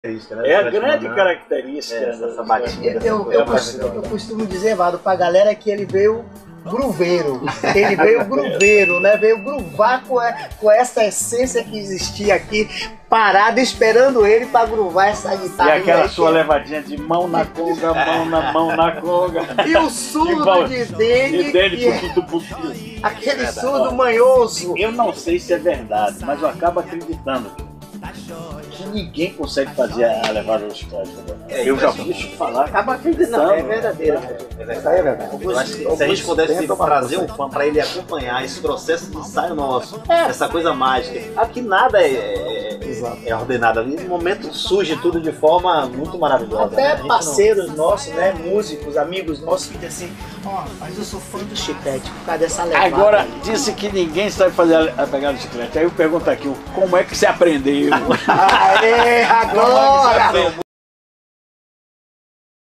É a grande característica essa batida. Eu costumo dizer, Vado, pra galera que ele veio grooveiro. Ele veio grooveiro, né? Veio groovar com essa essência que existia aqui, parada, esperando ele pra groovar essa guitarra. E aquela sua levadinha de mão na conga, mão na conga. E o surdo de dengue. Aquele surdo manhoso. Eu não sei se é verdade, mas eu acabo acreditando que ninguém consegue fazer a levada dos pés. Eu já vi isso falar, acaba acreditando. Não, é verdadeiro. Isso aí é verdade. Eu acho que se a gente pudesse trazer um fã para ele acompanhar esse processo de ensaio nosso, essa coisa mágica, aqui nada é ordenado ali, no momento surge tudo de forma muito maravilhosa. Até né? parceiros nossos, né, músicos, amigos nossos, que dizem assim, ó, mas eu sou fã do Chiclete por causa dessa levada. Agora, disse que ninguém sabe fazer a pegada do chiclete. Aí eu pergunto aqui, como é que você aprendeu? Aê, agora!